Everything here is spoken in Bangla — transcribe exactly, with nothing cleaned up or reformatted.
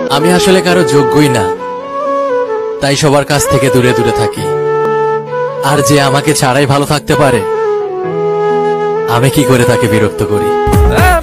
আমি আসলে কারো যোগ্যই না, তাই সবার কাছ থেকে দূরে দূরে থাকি। আর যে আমাকে ছাড়াই ভালো থাকতে পারে, আমি কি করে তাকে বিরক্ত করি?